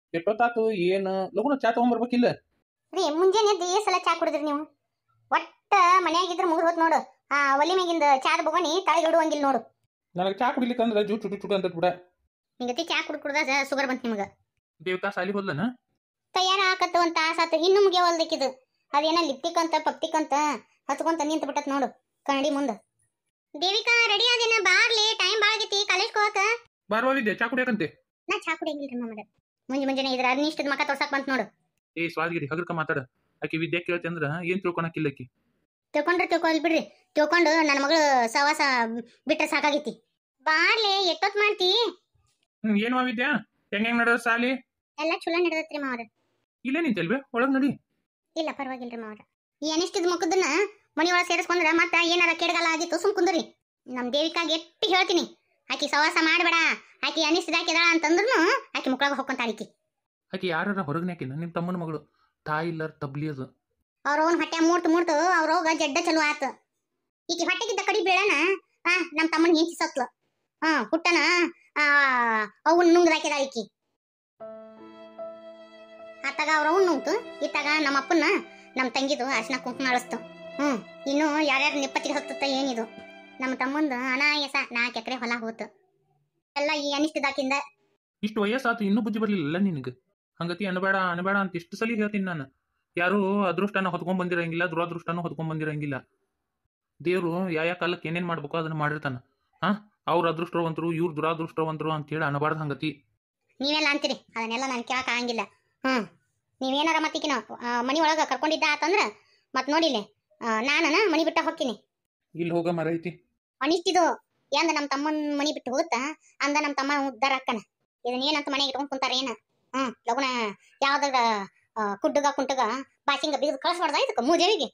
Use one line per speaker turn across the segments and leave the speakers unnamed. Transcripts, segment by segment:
ಎಷ್ಟೊತ್ತಾತು ಏನು ಲಗುನ ಚಾ ತಗೊಂಬರ್ಬೇಕಿಲ್ಲ.
ರೀ ಮುಂಜಾನೆ ಎದ್ದು ಸಲ ಚಾ ಕುಡಿದ್ರಿ ನೀವು? ಒಟ್ಟ ಮನ್ಯಾಗಿದ್ರೆ ಮುಗಿದು ಹೋತ್ ನೋಡು. ಒಲಿ ಮ್ಯಾಗಿಂದ ಚಾದ ಬೊಗಣಿ ತಳಗ ಇಡುವಂಗಿಲ್ಲ ನೋಡು.
ನನಗೆ ಚಾ ಕುಡಿಲಿಕ್ಕಂದ್ರೆ ಜೂ ಚುಟು ಚುಟು ಅಂತ ಬಿಡ.
ನಿಗತಿ ಚಾ ಕುಡ್ದ ಶುಗರ್ ಬಂತು ನಿಮಗ.
ದೇವತಾ ಸಾಲಿ ಹೋದ್ಲನ?
ತಯಾರ ಹಾಕತ್ತು ಒಂದ್ ತಾಸ ಆತು, ಇನ್ನು ಮುಗಿಯವಲ್ದಕ್ಕಿದು. ಅದೇನ ಲಿಪ್ಟಿಕ್ ಅಂತ ಪಪ್ಟಿಕ್ ಅಂತ ಹಚ್ಕೊಂತ ನಿಂತ ಬಿಟ್ಟತ್ ನೋಡು ಕನ್ನಡಿ ಮುಂದ. ದೇವಿಕಾ ರೆಡಿ ಆದೇನ? ಬಾರ್ಲಿ, ಟೈಮ್ ಬಾಳ ಆಗೈತಿ ಕಾಲೇಜ್ ಹೋಗಕ.
ಬಾರ್ವಾ ವಿದ್ಯೆ, ಚಾ ಕುಡಿಯಕಂತೆ.
ನಾ ಚಾ ಕುಡಿಯಂಗಿಲ್ರಿ ಮಾಮರ. ಮುಂಜಾನೆ ಇದ್ರ ಅನಿಷ್ಟದ ಮಕ ತೋರ್ಸಕ್ ಬಂತ ನೋಡು.
ಏ ಸ್ವಾದಿಗಿರಿ ಹಗರ್ಕ ಮಾತಾಡ. ಆಕಿ ವಿದ್ಯೆ ಕೇಳ್ತಿ ಅಂದ್ರ ಏನ್ ತಿಳ್ಕೊಳಕಿಲ್ಲ ಆಕಿ.
ತಿಳ್ಕೊಂಡ್ರೆ ತಿಳ್ಕೊಲ್ ಬಿಡ್ರಿ. ತಿಳ್ಕೊಂಡು ನನ್ನ ಮಗಳು ಸವಾಸ ಬಿಟ್ರೆ ಸಾಕಾಗೈತಿ. ಬಾರ್ಲಿ, ಎಷ್ಟೊತ್ ಮಾಡ್ತಿ?
ಏನ್ವಾ ವಿದ್ಯಾ, ಹೆಂಗ್ ನಡ ಸಾಲಿ?
ಎಲ್ಲಾ ಚಲೋ ನಡೆದತ್ರಿ ಮಾವರ.
ಇಲ್ಲೇ ನಿಂತಲ್ವೇ, ಒಳಗ್ ನಡಿ.
ಇಲ್ಲ ಪರವಾಗಿಲ್ರಿ ಮಾವರ. ಈ ಅನಿಷ್ಟದ ಮಕ್ಕದನ್ನ ಮನಿ ಒಳಗೆ ಸೇರಿಸ್ಕೊಂಡ್ರೆ ಮತ್ತ ಏನಾರ ಕೆಡಗಲ್ಲ ಆಗಿತ್ತು ಸುಮ್ ಕುಂದ್ರಿ. ನಮ್ ದೇವಿಕಾಗ ಎಟ್ಟಿ ಹೇಳ್ತೀನಿ, ಆಕಿ ಸವಾಸ ಮಾಡಬೇಡ, ಆಕಿ ಅನಿಷ್ಟದಾಕಿದಾಳ ಅಂತಂದ್ರೂ ಆಕಿ ಮುಕ್ಳಾಗ ಹೋಗ್ಕೊಂತ ಆಕಿ.
ಆಕಿ ಯಾರ ಹೊರಗ್ನಾಕಿನ ನಿಮ್ ತಮ್ಮನ ಮಗಳು, ತಾಯಿ ಇಲ್ಲಾರ ತಬ್ಲಿ ಅದು.
ಅವ್ರವ್ನ ಹೊಟ್ಟೆ ಮೂರ್ತು ಅವ್ರೋಗ ಜಡ್ಡ ಚಲೋ ಆತ. ಈಕಿ ಹೊಟ್ಟೆಗಿದ್ದ ಕಡಿ ಬೀಳನ ನಮ್ ತಮ್ಮನ ಹೆಂಚಿ ಸತ್ಲು. ಹುಟ್ಟನ ಅವನ್ ನುಂಗ್ದಾಕಿದಾಳ ಈಕಿ. ಆತಾಗ ಅವ್ರವ್ನ ನುಂಗ್ತು, ಇತ್ತಾಗ ನಮ್ಮ ಅಪ್ಪನ ನಮ್ ತಂಗಿದು ಅರ್ಶನ ಕುಂಕುಮ ಅಳಿಸ್ತು. ಇನ್ನು ಯಾರ್ಯಾರ ನಿಪ್ಪತ್ತಿಗೆ ಹತ್ತುತ್ತ ಏನಿದು. ನಮ್ಮ ತಮ್ಮಂದು ಅನಾಯಸ 4 ಎಕರೆ ಹೊಲ ಹೋತು ಎಲ್ಲ ಈ ಅನಿಷ್ಟದಾಕಿಂದ.
ಇಷ್ಟು ವಯಸ್ಸಾತು ಇನ್ನೂ ಬುದ್ಧಿ ಬರ್ಲಿಲ್ಲ ನಿನಗೆ. ಹಂಗತಿ ಅನಬೇಡ ಅಂತ ಇಷ್ಟು ಸಲ ಹೇಳ್ತೀನಿ ನಾನು. ಯಾರು ಅದೃಷ್ಟನ ಹೊತ್ಕೊಂಡ್ ಬಂದಿರಂಗಿಲ್ಲ, ದುರಾದೃಷ್ಟನೂ ಹೊತ್ಕೊಂಡ್ ಬಂದಿರಂಗಿಲ್ಲ. ದೇವ್ರು ಯಾವ ಕಾಲಕ್ಕೆ ಏನೇನ್ ಮಾಡ್ಬೇಕು ಅದನ್ನ ಮಾಡಿರ್ತಾನ. ಅವ್ರ ಅದೃಷ್ಟವಂತರು, ಇವ್ರ ದುರಾದೃಷ್ಟವಂತರು ಅಂತ ಹೇಳಿ ಅನಬಾರ್ದು ಹಂಗತಿ.
ನೀವೆಲ್ಲ ಅಂತೀರಿ, ಅದನ್ನೆಲ್ಲ ನಾನು ಕೇಳಕ್ ಆಗಂಗಿಲ್ಲ. ನೀವೇನಾರ ಮತ್ತಿಕಿನ ಮನಿ ಒಳಗ ಕರ್ಕೊಂಡಿದ್ದ ಆತಂದ್ರ ಮತ್ ನೋಡಿಲ್ಲ ನಾನ ಮನಿ ಬಿಟ್ಟ ಹೋಗ್ತೀನಿ.
ಇಲ್ಲಿ ಹೋಗ ಮರ ಐತಿ
ಅನಿಷ್ಟಿದು ಎಂದ ನಮ್ ತಮ್ಮನ್ ಮನಿ ಬಿಟ್ಟು ಹೋಗುತ್ತಾ ಅಂದ ನಮ್ ತಮ್ಮ ಉದ್ದಾರ ಅಕ್ಕನ. ಇದನ್ನೇನಂತ ಮನೆಗೆ ಇಟ್ಕೊಂಡ್ ಕುಂತಾರ ಏನ? ಲಗುನ ಯಾವ್ದಾರ ಕುಂಟಗ ಬಾಸಿಂಗ ಬಿಗಿದು ಕಳ್ಸಬಾರ್ದ ಇದಕ್ಕ ಮೂದೇವಿಗೆ.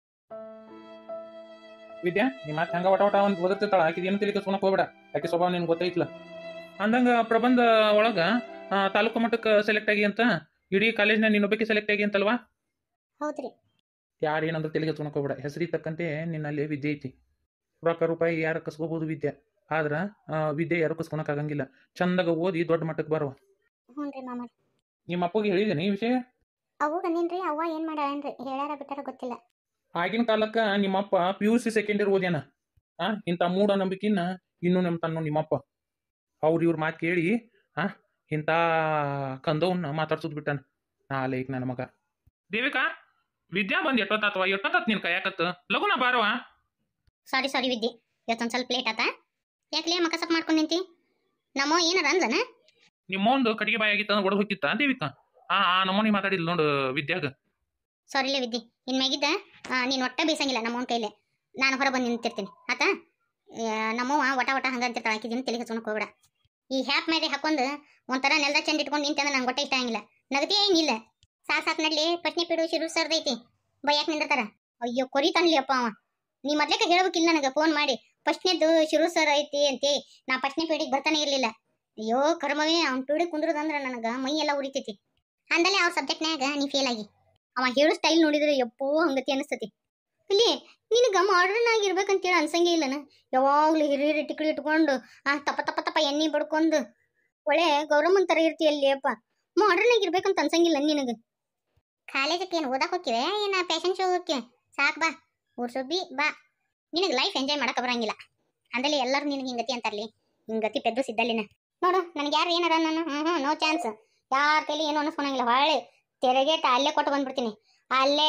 ವಿದ್ಯಾ, ನಿಮ್ಮ ಮಾತು ಹಂಗ ವಟ ಒಂದು ಓದಿರ್ತಾಳ. ಆಕಿದ ಏನು ತಿಳಿಕ ಸುನಕ್ ಹೋಗ್ಬೇಡ. ಆಕೆ ಸ್ವಭಾವ ನಿನ್ಗೆ ಗೊತ್ತೈತ್ಲ. ಅಂದಂಗ ಪ್ರಬಂಧ ಒಳಗ ತಾಲೂಕು ಮಟ್ಟಕ್ಕೆ ಸೆಲೆಕ್ಟ್ ಆಗಿ ಅಂತ, ಇಡೀ ಕಾಲೇಜ್ನ ನೀನೊಬ್ಬಕ್ಕೆ ಸೆಲೆಕ್ಟ್ ಆಗಿ ಅಂತಲ್ವಾ?
ಹೌದ್ರಿ.
ಯಾರು ಏನಂದ್ರೆ ತೆಲಿಗೆ ಸುನಕ್ ಹೋಗ್ಬೇಡ. ಹೆಸರಿ ತಕ್ಕಂತೆ ನಿನ್ನಲ್ಲಿ ವಿದ್ಯೆ ಐತಿ. ರೊಕ್ಕ ರೂಪಾಯಿ ಯಾರು ಕಸ್ಕೋಬಹುದು ವಿದ್ಯೆ, ಆದ್ರ ವಿದ್ಯೆ ಯಾರು ಕಸ್ಕೊಳಕ್ ಆಗಂಗಿಲ್ಲ. ಚಂದಾಗ ಓದಿ ದೊಡ್ಡ ಮಟ್ಟಕ್ಕೆ ಬರುವ.
ಹ್ಞೂನ್ರಿ ಮಾಮ.
ನಿಮ್ಮ ಅಪ್ಪಗೆ ಹೇಳಿದೇನೆ ಈ ವಿಷಯ?
ಅವು ಗಂದಿನ್ರಿ, ಅವ್ವ ಏನ್ ಮಾಡ್ಯಾನ್ರಿ, ಹೇಳ್ಯಾರ ಬಿಟ್ಟಾರ ಗೊತ್ತಿಲ್ಲ.
ಆಗಿನ ಕಾಲಕ್ಕ ನಿಮ್ಮಪ್ಪ PUC ಸೆಕೆಂಡ್ ಇಯರ್ ಓದ್ಯಾನ. ಇಂಥ ಮೂಢ ನಂಬಿಕಿನ ಇನ್ನೂ ತನ್ನ ನಿಮ್ಮಪ್ಪ ಇವ್ರ ಮಾತು ಕೇಳಿ ಇಂಥ ಕಂದವನ್ನ ಮಾತಾಡ್ಸೋದ್ ಬಿಟ್ಟಾನ. ನಾಲೇಕ್ ನನ್ನ ಮಗ. ದೇವಿಕಾ, ವಿದ್ಯಾ ಬಂದ್ ಎಷ್ಟೊತ್ತಾತ್ ನಿನ್ ಕೈಯಾಕತ್, ಲಗುನ ಬಾರವಾ.
ಸಾರಿ ವಿದ್ಯೆ, ಇವತ್ತೊಂದ್ ಸ್ವಲ್ಪ ಲೇಟ್ ಆತ. ಯಾಕಲೇ ಮಕ ಸಪ್ ಮಾಡ್ಕೊಂಡ್ ನಿಂತಿ? ನಮ್ಮೋ ಏನಾರ ಅಂದನ?
ನಿಮ್ಮೊಂದು ಕಟ್ಟಿಗೆ ಬಾಯಿ ಆಗಿತ್ತ ಒಡದ್ ಹೋಗಿತ್ತ ದೇವಿಕಾ? ನಮ್ಮನಿ ಮಾತಾಡಿಲ್ ನೋಡು ವಿದ್ಯಾಗ.
ಸಾರಿಲೇ ವಿದ್ಯೆ, ಇನ್ಮ್ಯಾಗಿದ್ದ ನೀನ್ ಒಟ್ಟ ಬೀಸಂಗಿಲ್ಲ ನಮ್ಮವನ್ ಕೈಲೆ. ನಾನು ಹೊರ ಬಂದು ನಿಂತಿರ್ತೀನಿ ಆತ. ನಮ್ಮವ್ವ ವಟ ಹಂಗ ಅಂತಿರ್ತಾಳ, ಆಕಿದಿನ ತಲೆಗೆ ಹಚ್ಕೊಳಕ್ ಹೋಗ್ಬೇಡ. ಈ ಹ್ಯಾಪ್ ಮೇಲೆ ಹಾಕೊಂಡ್ ಒಂಥರ ನೆಲದ ಚೆಂದ ಇಟ್ಕೊಂಡು ನಿಂತಂದ್ರೆ ನಂಗೆ ಹೊಟ್ಟೆ ಇಷ್ಟ ಆಗಿಲ್ಲ. ನಗತಿ ಏನಿಲ್ಲ. ಸಾಕ್ ನಡ್ಲಿ, ಪ್ರಶ್ನೆ ಪೀಡು ಶಿರು ಸರ್ದೈತಿ, ಬೈಯಾಕ್ ನಿಂದಿರ್ತಾರ. ಅಯ್ಯೋ ಕೊರಿ ತನ್ಲಿ ಅಪ್ಪ ಅವ. ನೀ ಮೊದ್ಲೇಕ ಹೇಳ್ಬೇಕಿಲ್ಲ ನನಗೆ ಫೋನ್ ಮಾಡಿ, ಫಸ್ಟ್ನೇದು ಶಿರು ಸರ್ ಐತಿ ಅಂತೆ. ನಾ ಫಸ್ಟ್ನೇ ಪೀಡಿಗೆ ಬರ್ತಾನೆ ಇರ್ಲಿಲ್ಲ. ಅಯ್ಯೋ ಕರ್ಮವೇ, ಅವ್ನ ಪೀಡಿಗೆ ಕುಂದ್ರದಂದ್ರ ನನಗೆ ಮೈ ಎಲ್ಲ ಉರಿತೈತಿ. ಅಂದಲೇ ಅವ್ರ ಸಬ್ಜೆಕ್ಟ್ನ್ಯಾಗ ನೀ ಫೇಲ್ ಆಗಿ. ಅವ ಹೇಳು ಸ್ಟೈಲ್ ನೋಡಿದ್ರೆ ಎಪ್ಪೋ ಹಂಗತಿ ಅನಿಸ್ತತಿ. ಇಲ್ಲಿ ನಿನಗೆ ಮಾಡರ್ನ್ ಆಗಿರ್ಬೇಕಂತೇಳಿ ಅನ್ಸಂಗೇ ಇಲ್ಲನ. ಯಾವಾಗ್ಲೂ ಹಿರಿಯರಿ ಟಿಕ್ಳಿ ಇಟ್ಕೊಂಡು ತಪ್ಪ ಎಣ್ಣೆ ಬಡ್ಕೊಂಡು ಒಳ್ಳೆ ಗೌರಮ್ಮನ್ ತರ ಇರ್ತೀಯಲ್ಲಿ ಅಪ್ಪ. ಮಾಡರ್ನ್ ಆಗಿರ್ಬೇಕಂತ ಅನ್ಸಂಗಿಲ್ಲ ನಿನಗೆ. ಕಾಲೇಜಕ್ಕೆ ಏನು ಓದಕ್ ಹೋಗ್ತಿವೆ ಏನ ಫ್ಯಾಷನ್ ಶೋ ಹೋಗ್ತಿವೆ? ಸಾಕ್ ಬಾ, ಊರ್ ಸುಬ್ಬಿ ಬಾ. ನಿನಗೆ ಲೈಫ್ ಎಂಜಾಯ್ ಮಾಡಕ್ ಬರಂಗಿಲ್ಲ. ಅಂದಲ್ಲಿ ಎಲ್ಲರೂ ನಿನಗೆ ಹಿಂಗತಿ ಅಂತಾರಲಿ. ಹಿಂಗತಿ ಪೆದ್ದು ಸಿದ್ದಲ್ಲಿನ ನೋಡು. ನನಗೆ ಯಾರು ಏನಾರ ನಾನು ನೋ ಚಾನ್ಸ್. ಯಾರ ಕೈಲಿ ಏನು ಅನಿಸ್ಕೊಳಂಗಿಲ್ಲ. ಹೊಳ್ಳೆ ತೆರೆಗೇಟ ಅಲ್ಲೇ ಕೊಟ್ಟು ಬಂದ್ಬಿಡ್ತೀನಿ. ಅಲ್ಲೇ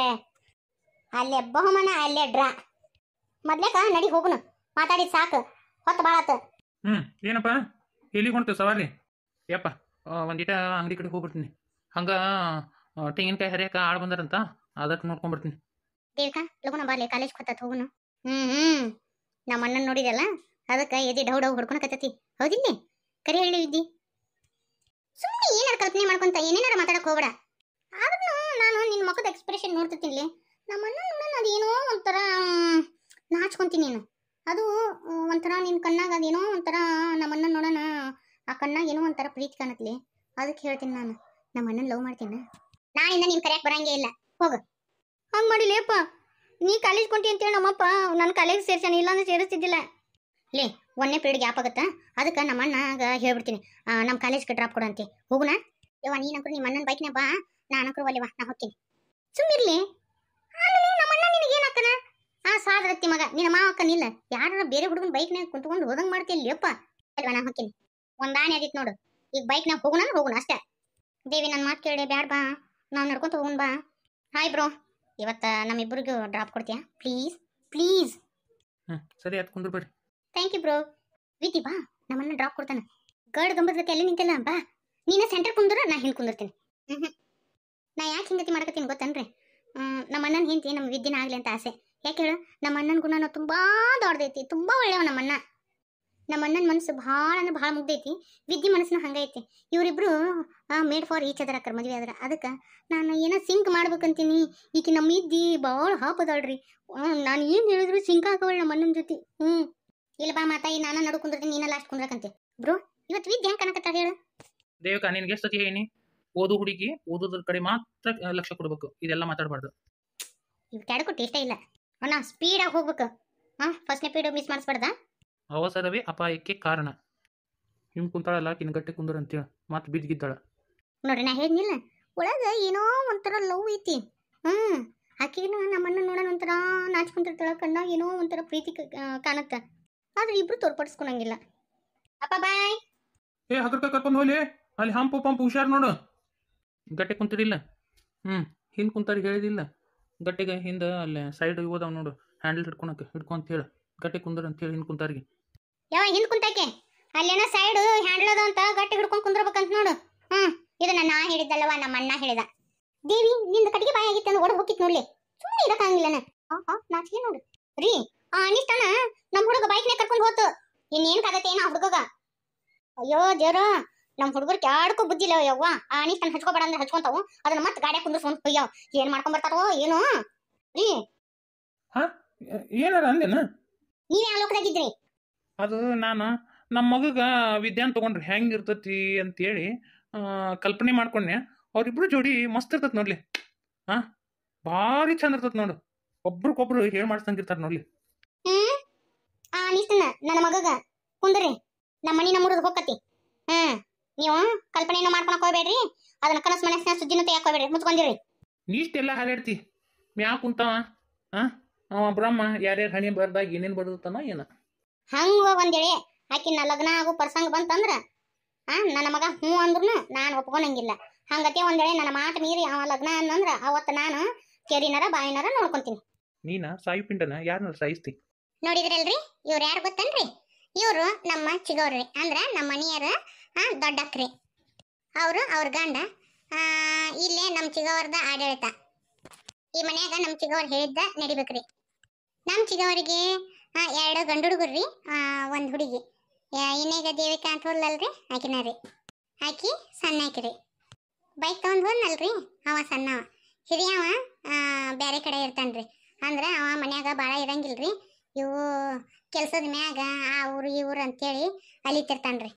ಬಹುಮಾನ, ಅಲ್ಲೇ ಡ್ರಾ. ಮೊದ್ಲೇಕ ನಡಿ ಹೋಗುನು, ಮಾತಾಡಿದ್ ಸಾಕು, ಹೊತ್ತು ಬಾಳಾತ.
ಏನಪ್ಪ ಎಲ್ಲಿ ಹೊಂಟು ಸವಾರಿ? ಯಪ್ಪ ಒಂದಿಟ ಅಂಗಡಿ ಕಡೆ ಹೋಗ್ಬಿಡ್ತೀನಿ. ಹಂಗ ತೆಂಗಿನಕಾಯಿ ಹರಿಯಾಕ ಆಳ್ ಬಂದಾರಂತ, ಅದಕ್ಕೆ ನೋಡ್ಕೊಂಡ್ಬಿಡ್ತೀನಿ.
ದೇವಿಕಾ ಲಗುನ ಬಾರ್ಲಿ, ಕಾಲೇಜ್ ಕೊತ್ತ ಹೋಗುನು. ನಮ್ಮ ಅಣ್ಣನ್ ನೋಡಿದಲ್ಲ, ಅದಕ್ಕೆ ಎದೆ ಡೌ ಹೊಡ್ಕೊಳಕತ್ತತಿ. ಹೌದಿಲ್ಲ? ಕರಿ ಹೇಳಿ ವಿದ್ದಿ. ಸುಮ್ಮನೆ ಏನಾರ ಕಲ್ಪನೆ ಮಾಡ್ಕೊಂತ ಏನೇನಾರ ಮಾತಾಡಕ್ ಹೋಗ್ಬೇಡ. ಆದ್ರೂ ನಾನು ನಿನ್ನ ಮುಖದ ಎಕ್ಸ್ಪ್ರೆಷನ್ ನೋಡ್ತಿರ್ತೀನಿ. ನಮ್ಮ ಅಣ್ಣ ನೋಡೋಣ, ಅದೇನೋ ಒಂಥರ ನಾಚ್ಕೊಂತೀನಿ ನೀನು. ಅದು ಒಂಥರ ನಿನ್ನ ಕಣ್ಣಾಗ ಅದೇನೋ ಒಂಥರ ನಮ್ಮ ಅಣ್ಣನ ನೋಡೋಣ, ಆ ಕಣ್ಣಾಗ ಏನೋ ಒಂಥರ ಪ್ರೀತಿ ಕಾಣತ್ಲಿ. ಅದಕ್ಕೆ ಹೇಳ್ತೀನಿ ನಾನು, ನಮ್ಮ ಅಣ್ಣನ ಲವ್ ಮಾಡ್ತೀನಿ. ನಾನಿಂದ ನೀನು ಕರೆಯಕ್ಕೆ ಬರಂಗೇ ಇಲ್ಲ, ಹೋಗು. ಹಂಗೆ ಮಾಡಿಲೇಪ್ಪ, ನೀ ಕಾಲೇಜ್ ಕೊಂಟಿ ಅಂತೇಳಿ ನಮ್ಮಪ್ಪ ನನ್ನ ಕಾಲೇಜ್ ಸೇರ್ಸಾನೆ, ಇಲ್ಲಾಂದ್ರೆ ಸೇರಿಸ್ತಿದ್ದಿಲ್ಲ. ಲೇ ಒಂದನೇ ಪೀರಿಯಡ್ ಗ್ಯಾಪ್ ಆಗುತ್ತಾ, ಅದಕ್ಕೆ ನಮ್ಮ ಅಣ್ಣಗ ಹೇಳ್ಬಿಡ್ತೀನಿ ನಮ್ಮ ಕಾಲೇಜ್ಗೆ ಡ್ರಾಪ್ ಕೊಡಂತೆ. ಹೋಗುನಾ? ಯವ್ವ ನೀನಂಕರು ನಿಮ್ಮ ಅಣ್ಣನ ಬೈಕ್ನ ಬಾ ನಾನಂಕರು ಒಲ್ಲಿವಾ ನಾ ಹೋಗ್ತೀನಿ ಸುಮ್ಮಿರ್ಲಿ ಆಮೇಲೆ ನಮ್ಮ ಅಣ್ಣ ನಿನಗೆ ಏನಾಗ್ತಾನ ಸಾದ್ರತ್ತಿ ಮಗ ನಿನ್ನ ಮಾವ ಅಕ್ಕನಿಲ್ಲ ಯಾರ ಬೇರೆ ಹುಡುಗನ ಬೈಕ್ನಾಗ ಕುಂತ್ಕೊಂಡು ಹೋದಂಗ್ ಮಾಡ್ತಿಲ್ಲ ಅಪ್ಪ ಅಲ್ವಾ ನಾ ಹೋಗ್ತೀನಿ ಒಂದಾನೆ ಆದಿತ್ತು ನೋಡು ಈಗ ಬೈಕ್ನಾಗ ಹೋಗೋಣ ಅಷ್ಟೇ ದೇವಿ ನನ್ನ ಮಾತು ಕೇಳಿ ಬ್ಯಾಡ ಬಾ ನಾವು ನಡ್ಕೊಂತ ಹೋಗೋಣ ಬಾ ಹಾಯ್ ಬ್ರೋ ಇವತ್ತು ನಮ್ಮಿಬ್ಬರಿಗೂ ಡ್ರಾಪ್ ಕೊಡ್ತೀಯಾ ಪ್ಲೀಸ್
ಸರಿ ಆಯ್ತು ಕುಂದ್ರ ಬರ್ರಿ
ಥ್ಯಾಂಕ್ ಯು ಬ್ರೋ ವಿತಿ ಬಾ ನಮ್ಮನ್ನ ಡ್ರಾಪ್ ಕೊಡ್ತಾನೆ ಗರ್ಡ್ ಗಂಬದ ಅಲ್ಲಿ ನಿಂತಿಲ್ಲ ಬಾ ನೀನ ಸೆಂಟರ್ ಕುಂದ್ರ ನಾ ಹಿಂದೆ ಕುಂದಿರ್ತೀನಿ ನಾ ಯಾಕೆ ಹಿಂಗತಿ ಮಾಡ್ಕತ್ತೀನಿ ಗೊತ್ತನ್ರಿ ನಮ್ಮ ಅಣ್ಣನ ಹಿಂತಿ ನಮ್ಮ ವಿದ್ಯೆನ ಆಗ್ಲಿ ಅಂತ ಆಸೆ ಯಾಕೆ ಹೇಳು ನಮ್ಮ ಅಣ್ಣನ ಗುಣ ನಾವು ತುಂಬಾ ದೊಡ್ಡದೈತಿ ತುಂಬಾ ಒಳ್ಳೆಯವ ನಮ್ಮ ಅಣ್ಣನ ಮನಸ್ಸು ಭಾಳ ಅಂದ್ರೆ ಭಾಳ ಮುಗ್ದೈತಿ ವಿದ್ಯೆ ಮನಸ್ಸಿನ ಹಂಗೈತಿ ಇವರಿಬ್ರು ಮೇಡ್ ಫಾರ್ ಈಚ್ ಅದರ ಮದುವೆ ಆದ್ರ ಅದಕ್ಕೆ ನಾನು ಏನೋ ಸಿಂಕ್ ಮಾಡ್ಬೇಕಂತೀನಿ ಈಕೆ ನಮ್ಮ ಇದ್ದಿ ಭಾಳ ಹಾಪದಾಳ್ರಿ ನಾನು ಏನು ಹೇಳಿದ್ರು ಸಿಂಕ್ ಹಾಕವಳು ನಮ್ಮ ಅಣ್ಣನ ಜೊತೆ ಇಲ್ಲ ಬಾ ಮಾತಾಯಿ ನಾನು ನಡು ಕುಂದಿರ್ತೀನಿ ನೀನ ಲಾಸ್ಟ್ ಕುಂದ್ರಕಂತೆ ಬ್ರೋ ಇವತ್ತು ವಿದ್ಯೆ ಹೆಂಗೆ ಕನಕತ್ತಾಳ ಹೇಳು
ದೇವಕ ನಿನ್ಗೆ ಎಷ್ಟು ಸತಿ ಹೇಳಿ ಓದು ಹುಡುಗಿ ಓದೋದ್ರ ಕಡೆ ಮಾತ್ರ ಲಕ್ಷ್ಯ ಕೊಡ್ಬೇಕು ಇದೆಲ್ಲ ಮಾತಾಡಬಾರ್ದು
ಇವ್ ಕೆಡಕು ಟೇಸ್ಟೇ ಇಲ್ಲ ಅಣ್ಣ ಸ್ಪೀಡಾಗಿ ಹೋಗ್ಬೇಕು ಫಸ್ಟ್ನೇ ಪೀಡ್ ಮಿಸ್ ಮಾಡಿಸ್ಬಾರ್ದಾ
ಅವಸರವೇ ಅಪಾಯಕ್ಕೆ ಕಾರಣ ಹಿಂಗೆ ಕುಂತಾಳಲ್ಲ ಕಿನ್ ಗಟ್ಟೆ ಕುಂದ್ರ ಅಂತೇಳಿ ಮತ್ತೆ ಬಿದ್ದಿದ್ದಾಳ
ನೋಡ್ರಿ ನಾ ಹೇಳಿದ್ನಿಲ್ಲ ಒಳಗ ಏನೋ ಒಂಥರ ಲವ್ ಐತಿ ಆಕಿನ ನಮ್ಮನ್ನ ನೋಡೋಣ ಒಂಥರ ನಾಚ್ಕೊಂತಿರ್ತಾಳ ಕಣ್ಣಾಗ ಏನೋ ಒಂಥರ ಪ್ರೀತಿ ಕಾಣತ್ತ ಆದ್ರೆ ಇಬ್ರು ತೋರ್ಪಡಿಸ್ಕೊಳಂಗಿಲ್ಲ ಅಪ್ಪ ಬಾಯ್
ಹಗರ್ಕ ಕರ್ಕೊಂಡು ಹೋಲಿ ಅಲ್ಲಿ ಪಂಪ್ ಹುಷಾರ್ ನೋಡು ಗಟ್ಟೆ ಕುಂತಿರಿಲ್ಲ ಹಿಂದೆ ಕುಂತಾರ ಹೇಳಿದಿಲ್ಲ ಗಟ್ಟೆಗೆ ಹಿಂದೆ ಅಲ್ಲೇ ಸೈಡ್ ಹೋದವ್ ನೋಡು ಹ್ಯಾಂಡಲ್ ಹಿಡ್ಕೊಂತ ಹೇಳು ಗಟ್ಟೆ ಕುಂದ್ರ ಅಂತ ಹೇಳಿ ಹಿಂದೆ ಕುಂತಾರಿಗೆ
ಯಾವ ಹಿಂದ್ ಕುಂತಾಕೆ ಅಲ್ಲೇನ ಸೈಡ್ ಹ್ಯಾಂಡಲ್ ಅದ ಅಂತ ಗಟ್ಟಿ ಹಿಡ್ಕೊಂಡ್ ಕುಂದ್ರಬೇಕಂತ ನೋಡು ಇದನ್ನ ನಾ ಹೇಳಿದ್ದಲ್ಲವ ನಮ್ಮ ಅಣ್ಣ ಹೇಳಿದ ದೇವಿ ನಿಂದ ಕಟ್ಟಿಗೆ ಬಾಯಿ ಆಗಿತ್ತು ಅಂದ್ರೆ ಹೊಡೆದು ಹೋಗಿತ್ತು ನೋಡ್ಲಿ ಸುಮ್ಮನೆ ಇರಕ್ಕಾಗಿಲ್ಲ ನಾಚಿಕೆ ನೋಡು ರೀ ಅನಿಷ್ಟನ ನಮ್ಮ ಹುಡುಗ ಬೈಕ್ನೇ ಕರ್ಕೊಂಡು ಹೋತು ಇನ್ನೇನ್ ಕದತೆ ಏನೋ ಹುಡುಗಗ ಅಯ್ಯೋ ಜರ ನಮ್ಮ ಹುಡುಗರು ಕ್ಯಾಡಕ್ಕೂ ಬುದ್ಧಿಲ್ಲ ಯವ್ವ ಅನಿಷ್ಟನ್ ಹಚ್ಕೋಬೇಡ ಅಂದ್ರೆ ಹಚ್ಕೊಂತಾವು ಅದನ್ನ ಮತ್ತೆ ಗಾಡಿ ಕುಂದ್ರಸ್ಕೊಂಡು ಅಯ್ಯೋ ಏನ್ ಮಾಡ್ಕೊಂಡ್ ಬರ್ತಾರೋ ಏನೋ ರೀ
ಏನಾರ ಅಂದೇನ
ನೀವ್ ಯಾವ ಲೋಕದಾಗಿದ್ರಿ
ಅದು ನಾನು ನಮ್ಮ ಮಗಗ ವಿದ್ಯಾನ್ ತಗೊಂಡ್ರಿ ಹೆಂಗ್ ಇರ್ತತಿ ಅಂತೇಳಿ ಕಲ್ಪನೆ ಮಾಡ್ಕೊಂಡೆ ಅವ್ರಿಬ್ರು ಜೋಡಿ ಮಸ್ತ್ ಇರ್ತತ್ ನೋಡ್ಲಿ ಭಾರಿ ಚಂದ ಇರ್ತತ್ ನೋಡು ಒಬ್ರಿಗೊಬ್ರು ಹೇಳಿ ಮಾಡಿಸ್ತಂಗಿರ್ತಾರ ನೋಡ್ಲಿ
ಅನಿಷ್ಟನ ನನ್ನ ಮಗಗ ಕುಂದ್ರಿ ನಮ್ಮ ಮನಿ ನಮ್ಮೂರದ್ ಹೋಗತಿ ನೀವು ಕಲ್ಪನೆಯನ್ನು ಮಾಡ್ಕೊಳಕ್ ಹೋಗ್ಬೇಡ್ರಿ ಅದನ್ನ ಕನಸು ಮನಸ್ಸಿನ ಸುದ್ದಿನೂ ತೆಗಿಯಕ್ ಹೋಗ್ಬೇಡ್ರಿ ಮುಚ್ಕೊಂಡಿರಿ
ನೀಷ್ಟೆಲ್ಲ ಹಾಲಾಡ್ತಿ ಮ್ಯಾಕ್ ಕುಂತಾವ ಅವ ಬ್ರಹ್ಮ ಯಾರ್ಯಾರು ಹಣಿ ಬರ್ದಾಗ ಏನೇನು ಬರ್ದಿರ್ತಾನೋ ಏನ
ಹಂಗ ಒಂದೇಳೆ ಆಕಿನ ಲಗ್ನ ಆಗೋ ಪ್ರಸಂಗ ಬಂತಂದ್ರ ನನ್ನ ಮಗ ಹ್ಞೂ ಅಂದ್ರೂ ನಾನು ಒಪ್ಕೊಳಂಗಿಲ್ಲ ಹಂಗತೆ ಒಂದೇಳೆ ನನ್ನ ಮಾತು ಮೀರಿ ಅವ ಲಗ್ನ ಅನ್ನಂದ್ರ ಅವತ್ತು ನಾನು ಕೆರಿನರ ಬಾಯಿನರ ನೋಡ್ಕೊಂತೀನಿ
ನೀನ ಸಾಯಿ ಪಿಂಡನ ಯಾರನ್ನ ಸಾಯಿಸ್ತಿ
ನೋಡಿದ್ರಲ್ರಿ ಇವ್ರು ಯಾರು ಗೊತ್ತನ್ರಿ ಇವರು ನಮ್ಮ ಚಿಗವ್ರಿ ಅಂದ್ರ ನಮ್ಮ ಮನೆಯರ ದೊಡ್ಡಕ್ರಿ ಅವರು ಅವ್ರ ಗಂಡ ಇಲ್ಲೇ ನಮ್ಮ ಚಿಗವರ್ದ ಆಡಳಿತ ಈ ಮನ್ಯಾಗ ನಮ್ಮ ಚಿಗವ್ರು ಹೇಳಿದ್ದ ನಡಿಬೇಕ್ರಿ ನಮ್ಮ ಚಿಗವರಿಗೆ 2 ಗಂಡು ಹುಡುಗರ್ರಿ 1 ಹುಡುಗಿ ಇನ್ನೇಗ ದೇವಿಕಾ ಅಂತ ಹೋದ್ಲಲ್ರಿ ಆಕಿನ ರೀ ಆಕಿ ಸಣ್ಣ ಆಕಿರಿ ಬೈಕ್ ತಗೊಂಡ್ ಹೋದ್ನಲ್ರಿ ಅವ ಸಣ್ಣವ ಹಿರಿಯವ ಬೇರೆ ಕಡೆ ಇರ್ತಾನ್ರಿ ಅಂದ್ರ ಅವ ಮನ್ಯಾಗ ಭಾಳ ಇರಂಗಿಲ್ರಿ ಇವು ಕೆಲ್ಸದ ಮ್ಯಾಗ ಆ ಊರು ಈ ಊರು ಅಂತೇಳಿ ಅಲಿತಿರ್ತಾನ್ರಿ